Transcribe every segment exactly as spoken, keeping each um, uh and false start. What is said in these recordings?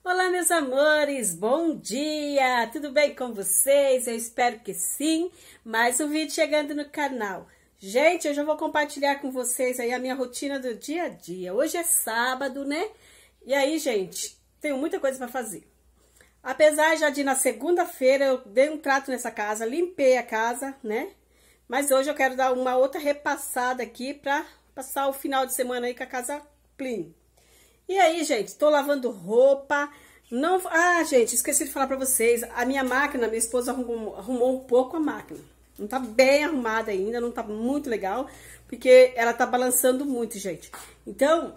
Olá, meus amores, bom dia! Tudo bem com vocês? Eu espero que sim. Mais um vídeo chegando no canal. Gente, eu já vou compartilhar com vocês aí a minha rotina do dia a dia. Hoje é sábado, né? E aí, gente, tenho muita coisa para fazer. Apesar já de na segunda-feira eu dei um trato nessa casa, limpei a casa, né? Mas hoje eu quero dar uma outra repassada aqui para passar o final de semana aí com a casa clean. E aí, gente, tô lavando roupa. Não, ah, gente, esqueci de falar pra vocês. A minha máquina, minha esposa arrumou, arrumou um pouco a máquina. Não tá bem arrumada ainda, não tá muito legal, porque ela tá balançando muito, gente. Então,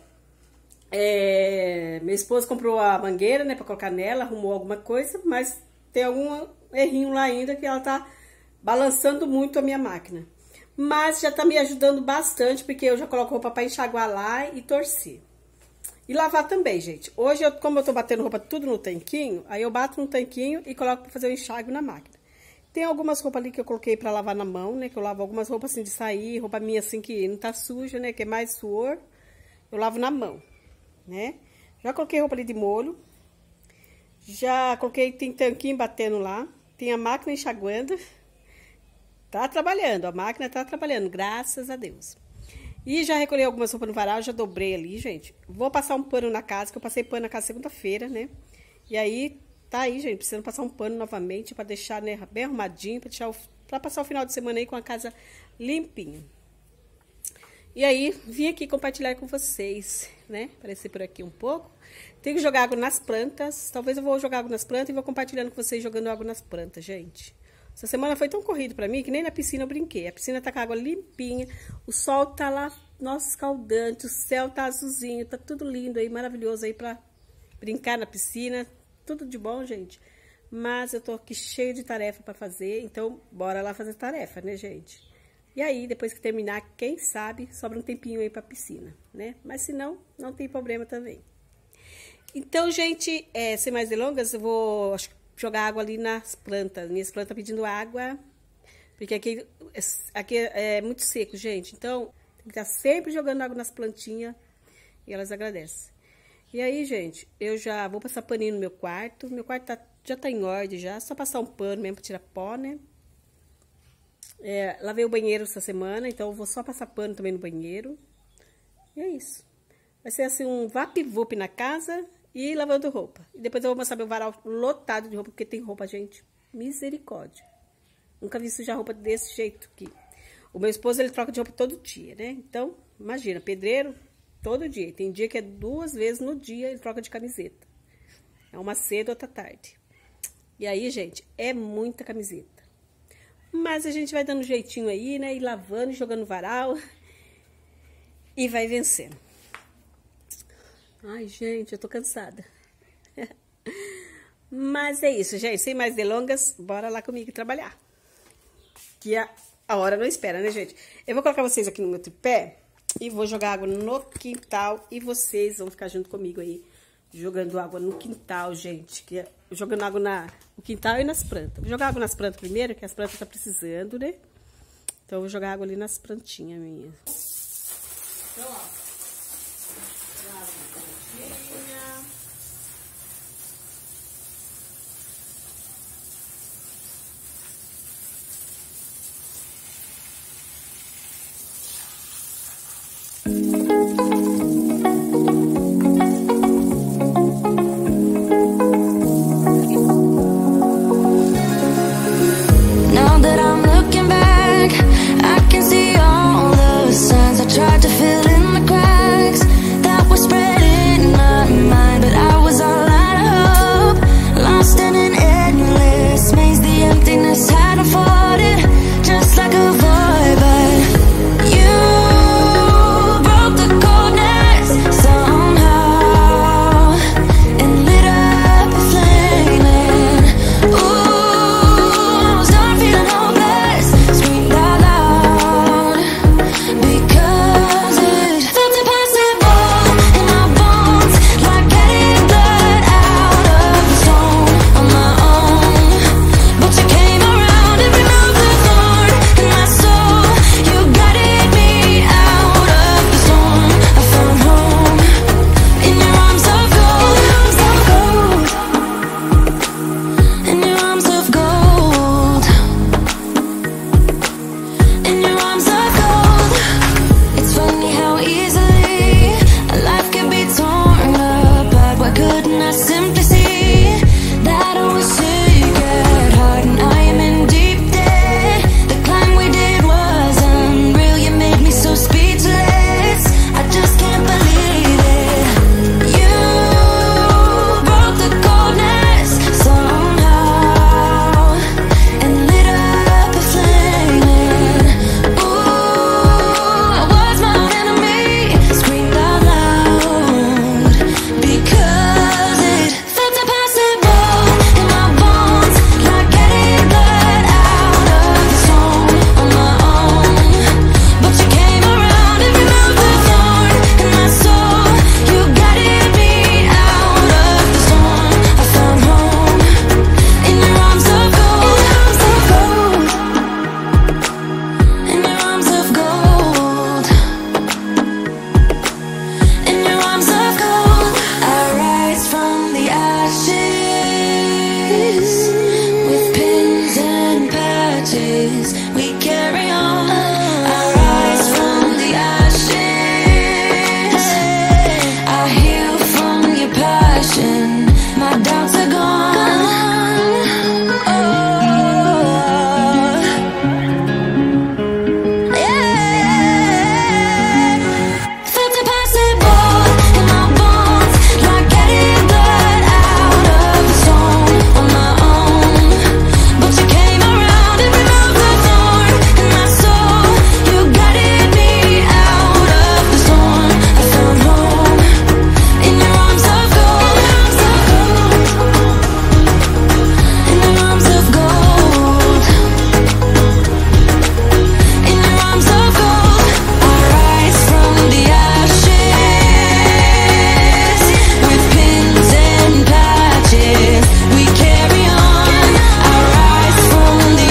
é, minha esposa comprou a mangueira, né, pra colocar nela, arrumou alguma coisa, mas tem algum errinho lá ainda que ela tá balançando muito a minha máquina. Mas já tá me ajudando bastante, porque eu já coloco roupa pra enxaguar lá e torcer. E lavar também, gente. Hoje, eu, como eu tô batendo roupa tudo no tanquinho, aí eu bato no tanquinho e coloco pra fazer o enxágue na máquina. Tem algumas roupas ali que eu coloquei pra lavar na mão, né? Que eu lavo algumas roupas assim de sair, roupa minha assim que não tá suja, né? Que é mais suor. Eu lavo na mão, né? Já coloquei roupa ali de molho. Já coloquei, tem tanquinho batendo lá. Tem a máquina enxaguando. Tá trabalhando, a máquina tá trabalhando, graças a Deus. E já recolhi algumas roupas no varal, já dobrei ali, gente. Vou passar um pano na casa, que eu passei pano na casa segunda-feira, né? E aí, tá aí, gente, precisando passar um pano novamente pra deixar, né, bem arrumadinho, pra, deixar o, pra passar o final de semana aí com a casa limpinha. E aí, vim aqui compartilhar com vocês, né? Aparecer por aqui um pouco. Tenho que jogar água nas plantas. Talvez eu vou jogar água nas plantas e vou compartilhando com vocês jogando água nas plantas, gente. Essa semana foi tão corrido pra mim que nem na piscina eu brinquei. A piscina tá com a água limpinha, o sol tá lá, nossa, escaldante, o céu tá azulzinho, tá tudo lindo aí, maravilhoso aí pra brincar na piscina. Tudo de bom, gente. Mas eu tô aqui cheio de tarefa pra fazer, então bora lá fazer tarefa, né, gente? E aí, depois que terminar, quem sabe, sobra um tempinho aí pra piscina, né? Mas se não, não tem problema também. Então, gente, é, sem mais delongas, eu vou... Acho que jogar água ali nas plantas. Minhas plantas pedindo água, porque aqui, aqui é muito seco, gente. Então, tem que estar sempre jogando água nas plantinhas e elas agradecem. E aí, gente, eu já vou passar paninho no meu quarto. Meu quarto tá, já tá em ordem já, só passar um pano mesmo pra tirar pó, né? É, lavei o banheiro essa semana, então eu vou só passar pano também no banheiro. E é isso. Vai ser assim um vapt-vup na casa e lavando roupa. E depois eu vou mostrar meu varal lotado de roupa, porque tem roupa, gente, misericórdia. Nunca vi sujar roupa desse jeito aqui. O meu esposo, ele troca de roupa todo dia, né? Então, imagina, pedreiro, todo dia. Tem dia que é duas vezes no dia ele troca de camiseta. É uma cedo, outra tarde. E aí, gente, é muita camiseta. Mas a gente vai dando um jeitinho aí, né? E lavando, jogando no varal. E vai vencendo. Ai, gente, eu tô cansada. Mas é isso, gente. Sem mais delongas, bora lá comigo trabalhar. Que a, a hora não espera, né, gente? Eu vou colocar vocês aqui no meu tripé e vou jogar água no quintal. E vocês vão ficar junto comigo aí, jogando água no quintal, gente. Que é, jogando água na, no quintal e nas plantas. Vou jogar água nas plantas primeiro, que as plantas estão precisando, né? Então, eu vou jogar água ali nas plantinhas minhas. Então, ó. Tried to fill in the cracks. couldn't I simply see that I was sick at heart and I am in deep debt? The climb we did was unreal, you made me so speechless. I just can't believe it. You broke the coldness somehow and lit up a flame. Ooh, I was my own enemy, screamed out loud because it felt impossible in my bones, like getting blood out of the stone on my own. But you came around and removed the thorn in my soul. You guided me out of the storm. I found home in your arms of gold, in your arms of gold, in your arms of gold. I rise from the ashes with pins and patches. We carry on. I rise from the ashes. I heal from your passion. My doubts are gone. Oh, yeah. Felt impossible in my bones, like getting blood out of the stone on my own. But you came around and removed the thorn in my soul. You guided me out of the storm. I found home in your arms of gold, in your arms of gold, in your arms of gold. I rise from the ashes with pins and patches. We carry on. I rise from the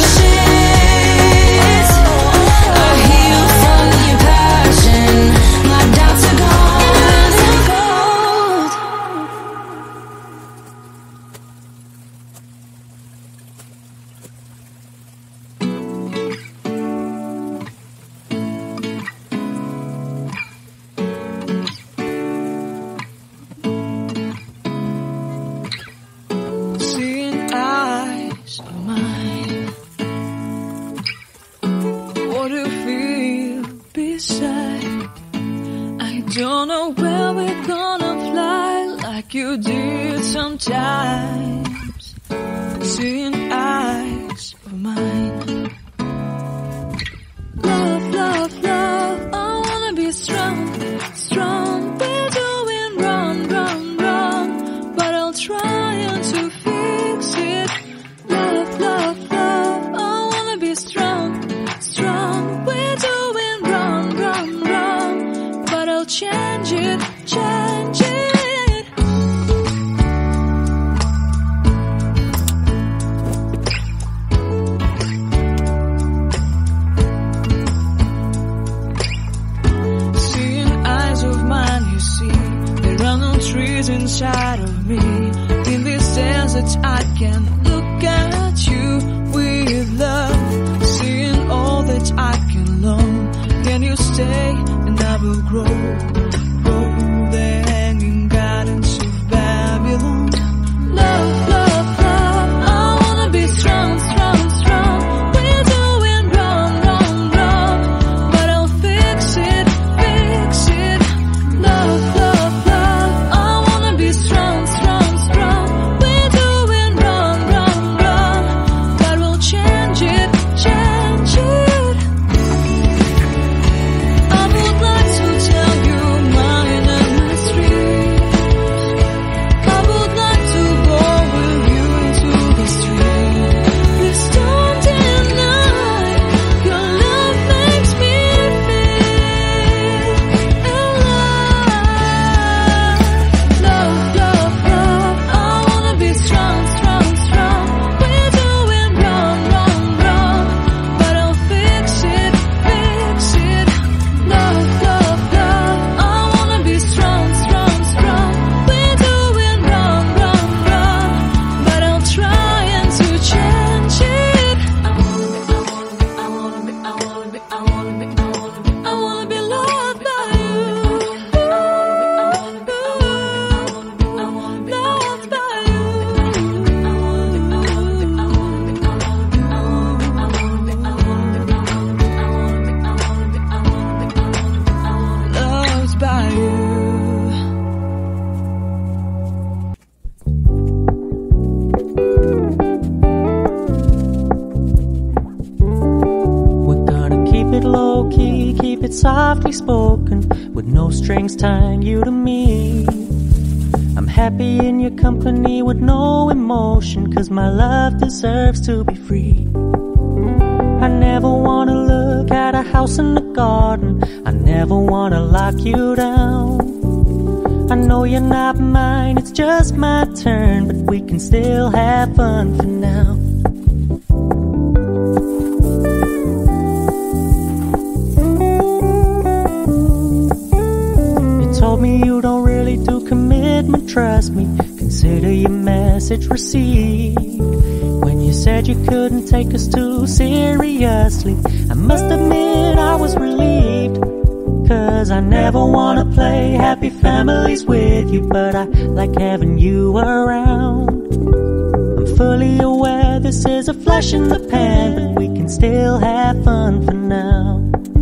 ashes. I heal from your passion. My doubts are gone. Gold. Seeing eyes of mine, what do you feel beside? I don't know where we're gonna fly like you did sometimes. Seeing eyes of mine, love, love, love. I wanna be strong, strong. We're doing wrong, wrong, wrong, but I'll try to fix it. Love, love, love. I wanna be strong, strong. We're doing wrong, wrong, wrong, but I'll change it, change it. Seeing eyes of mine, you see, there are no trees inside of me. In this desert, I can look at you with love. Seeing all that I can learn. Can you stay and I will grow? Grow the hanging gardens of Babylon. Love, love, love. I wanna be strong, strong, strong. We're doing wrong, wrong, wrong, but I'll fix it, fix it. Love, love, love. I wanna be strong, strong, strong. We're doing wrong, wrong, softly spoken, with no strings tying you to me. I'm happy in your company with no emotion, 'cause my love deserves to be free. I never wanna look at a house in the garden, I never wanna lock you down. I know you're not mine, it's just my turn, but we can still have fun for now. You told me you don't really do commitment, trust me, consider your message received. When you said you couldn't take us too seriously, I must admit I was relieved. 'Cause I never wanna play happy families with you, but I like having you around. I'm fully aware this is a flash in the pan, but we can still have fun for now.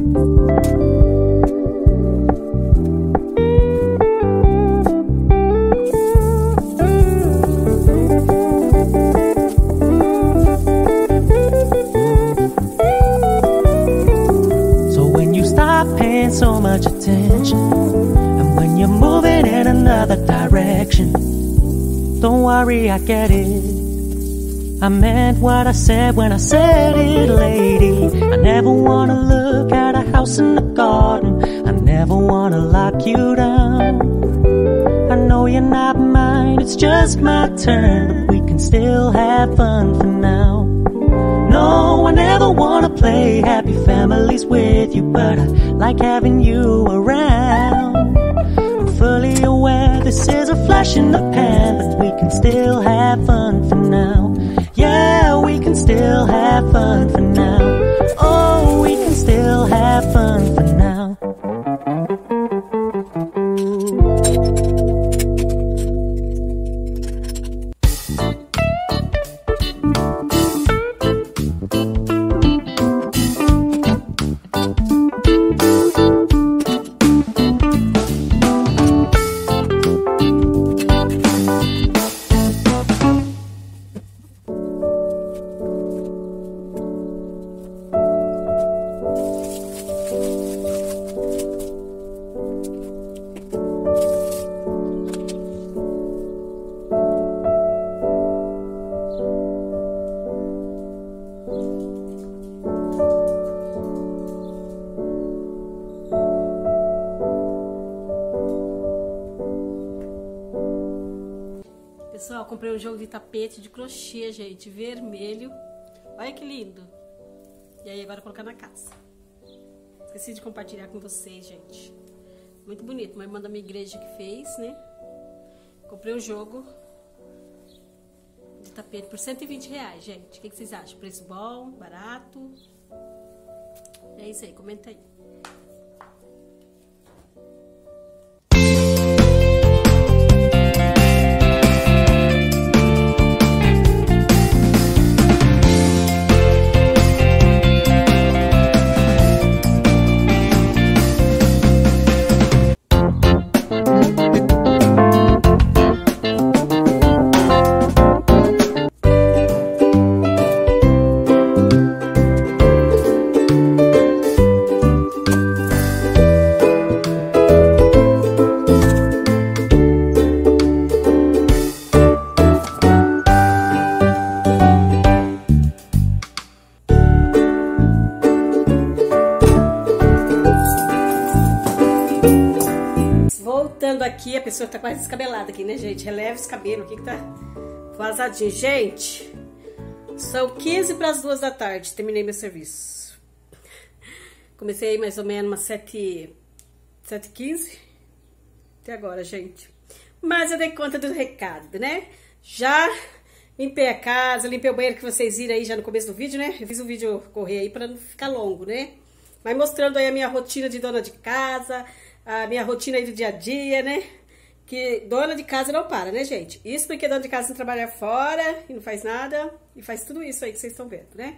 So much attention, and when you're moving in another direction, don't worry, I get it. I meant what I said when I said it, lady. I never wanna look at a house in the garden, I never wanna lock you down. I know you're not mine, it's just my turn, but we can still have fun for now. No, I never wanna play happy families with you, but I like having you around. I'm fully aware this is a flash in the pan, but we can still have fun for now. Yeah, we can still have fun for now. Oh, we can still have fun for now. Pessoal, comprei um jogo de tapete de crochê, gente, vermelho. Olha que lindo. E aí, agora colocar na casa. Esqueci de compartilhar com vocês, gente. Muito bonito. Uma irmã da minha igreja que fez, né? Comprei um jogo de tapete por cento e vinte reais, gente. O que vocês acham? Preço bom? Barato? É isso aí, comenta aí. Voltando aqui, a pessoa tá quase descabelada aqui, né, gente? Releva esse cabelo aqui que tá vazadinho. Gente, são quinze para as duas da tarde, terminei meu serviço. Comecei mais ou menos umas sete e quinze. Até agora, gente. Mas eu dei conta do recado, né? Já limpei a casa, limpei o banheiro que vocês viram aí já no começo do vídeo, né? Eu fiz um vídeo correr aí para não ficar longo, né? Mas mostrando aí a minha rotina de dona de casa, a minha rotina aí do dia a dia, né? Que dona de casa não para, né, gente? Isso porque dona de casa não trabalha fora e não faz nada e faz tudo isso aí que vocês estão vendo, né?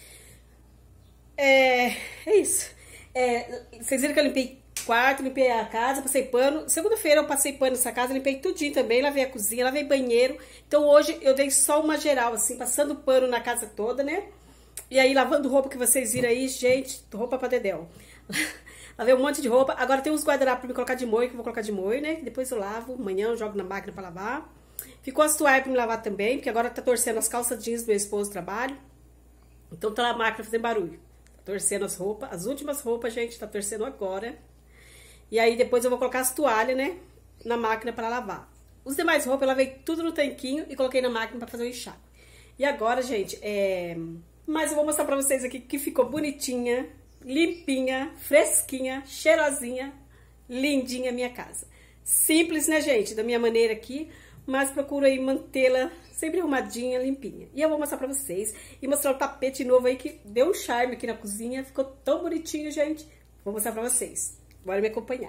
É, é isso. É, vocês viram que eu limpei quarto, limpei a casa, passei pano. Segunda-feira eu passei pano nessa casa, limpei tudinho também, lavei a cozinha, lavei banheiro. Então hoje eu dei só uma geral, assim, passando pano na casa toda, né? E aí lavando roupa que vocês viram aí, gente, roupa pra dedéu. Lavei um monte de roupa. Agora tem uns guardanapos pra me colocar de molho, que eu vou colocar de molho, né? Depois eu lavo. Amanhã eu jogo na máquina pra lavar. Ficou as toalhas pra me lavar também, porque agora tá torcendo as calças jeans do meu esposo do trabalho. Então tá na máquina fazendo barulho. Tá torcendo as roupas. As últimas roupas, gente, tá torcendo agora. E aí depois eu vou colocar as toalhas, né? Na máquina pra lavar. Os demais roupas eu lavei tudo no tanquinho e coloquei na máquina pra fazer o enxágue. E agora, gente, é... Mas eu vou mostrar pra vocês aqui que ficou bonitinha, limpinha, fresquinha, cheirosinha, lindinha a minha casa. Simples, né, gente? Da minha maneira aqui, mas procuro aí mantê-la sempre arrumadinha, limpinha. E eu vou mostrar pra vocês e mostrar o tapete novo aí que deu um charme aqui na cozinha. Ficou tão bonitinho, gente. Vou mostrar pra vocês. Bora me acompanhar.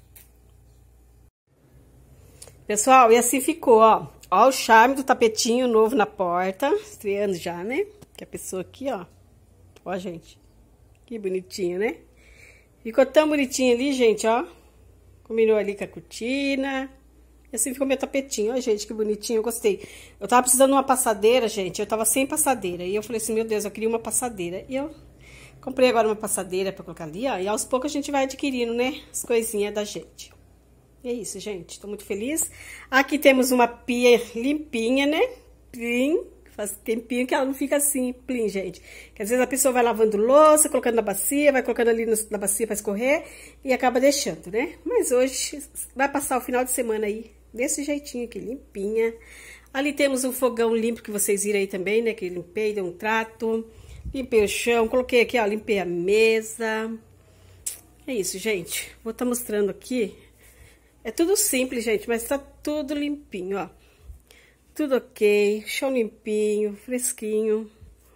Pessoal, e assim ficou, ó. Ó o charme do tapetinho novo na porta. Estreando já, né? Que a pessoa aqui, ó. Ó, gente. Que bonitinho, né? Ficou tão bonitinho ali, gente, ó. Combinou ali com a cortina. E assim ficou meu tapetinho. Ó, gente, que bonitinho. Eu gostei. Eu tava precisando de uma passadeira, gente. Eu tava sem passadeira. E eu falei assim, meu Deus, eu queria uma passadeira. E eu comprei agora uma passadeira pra colocar ali, ó. E aos poucos a gente vai adquirindo, né? As coisinhas da gente. E é isso, gente. Tô muito feliz. Aqui temos uma pia limpinha, né? Plim. Faz tempinho que ela não fica assim, plim, gente. Que às vezes a pessoa vai lavando louça, colocando na bacia, vai colocando ali no, na bacia pra escorrer e acaba deixando, né? Mas hoje vai passar o final de semana aí, desse jeitinho aqui, limpinha. Ali temos um fogão limpo que vocês viram aí também, né? Que limpei, dei um trato. Limpei o chão, coloquei aqui, ó, limpei a mesa. É isso, gente. Vou estar mostrando aqui. É tudo simples, gente, mas tá tudo limpinho, ó. Tudo ok, chão limpinho, fresquinho.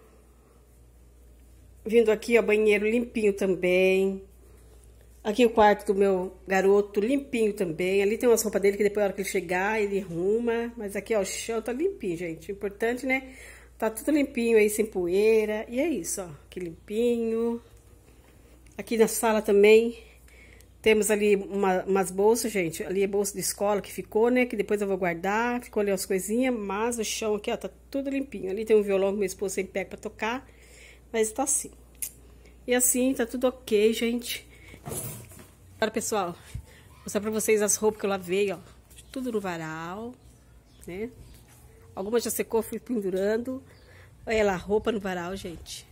Vindo aqui, ó, banheiro limpinho também. Aqui o quarto do meu garoto limpinho também. Ali tem umas roupas dele que depois, na hora que ele chegar, ele arruma. Mas aqui, ó, o chão tá limpinho, gente. O importante, né? Tá tudo limpinho aí, sem poeira. E é isso, ó, aqui limpinho. Aqui na sala também. Temos ali uma, umas bolsas, gente. Ali é bolsa de escola que ficou, né? Que depois eu vou guardar. Ficou ali as coisinhas. Mas o chão aqui, ó, tá tudo limpinho. Ali tem um violão que meu esposo sempre pega pra tocar. Mas tá assim. E assim, tá tudo ok, gente. Agora, pessoal, vou mostrar pra vocês as roupas que eu lavei, ó. Tudo no varal, né? Algumas já secou, fui pendurando. Olha lá, roupa no varal, gente.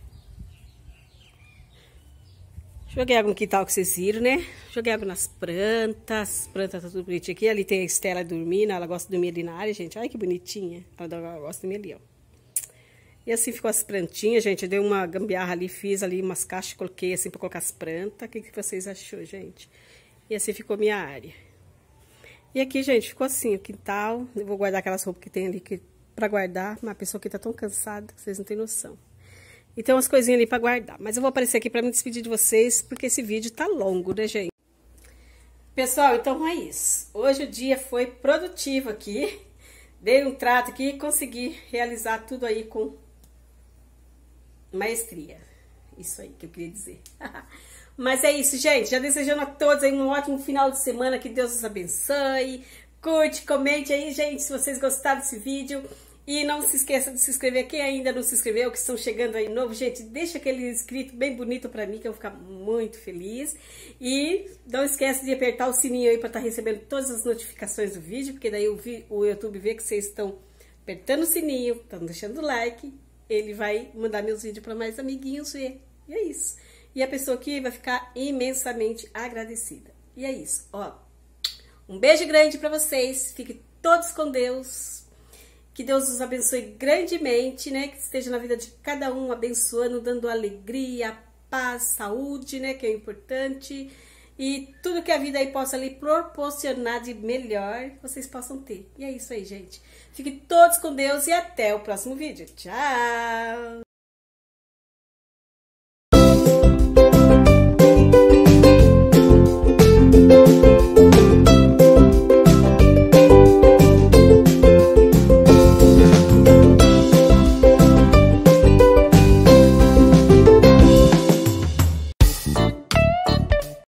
Joguei água no quintal que vocês viram, né? Joguei água nas plantas. As plantas tá tudo bonitinho aqui. Ali tem a Estela dormindo. Ela gosta de dormir ali na área, gente. Olha que bonitinha. Ela gosta de dormir ali, ó. E assim ficou as plantinhas, gente. Eu dei uma gambiarra ali, fiz ali umas caixas, coloquei assim pra colocar as plantas. O que, que vocês achou, gente? E assim ficou minha área. E aqui, gente, ficou assim o quintal. Eu vou guardar aquelas roupas que tem ali que, pra guardar. Uma pessoa que tá tão cansada que vocês não têm noção. Então, as coisinhas ali pra guardar. Mas eu vou aparecer aqui pra me despedir de vocês, porque esse vídeo tá longo, né, gente? Pessoal, então é isso. Hoje o dia foi produtivo aqui. Dei um trato aqui e consegui realizar tudo aí com maestria. Isso aí que eu queria dizer. Mas é isso, gente. Já desejando a todos aí um ótimo final de semana. Que Deus os abençoe. Curte, comente aí, gente, se vocês gostaram desse vídeo. E não se esqueça de se inscrever, quem ainda não se inscreveu, que estão chegando aí novo, gente, deixa aquele inscrito bem bonito pra mim, que eu vou ficar muito feliz. E não esqueça de apertar o sininho aí pra estar recebendo todas as notificações do vídeo, porque daí o, o YouTube vê que vocês estão apertando o sininho, estão deixando o like, ele vai mandar meus vídeos para mais amiguinhos ver. E é isso. E a pessoa aqui vai ficar imensamente agradecida. E é isso, ó. Um beijo grande pra vocês, fiquem todos com Deus. Que Deus os abençoe grandemente, né? Que esteja na vida de cada um abençoando, dando alegria, paz, saúde, né? Que é importante. E tudo que a vida aí possa lhe proporcionar de melhor, vocês possam ter. E é isso aí, gente. Fiquem todos com Deus e até o próximo vídeo. Tchau!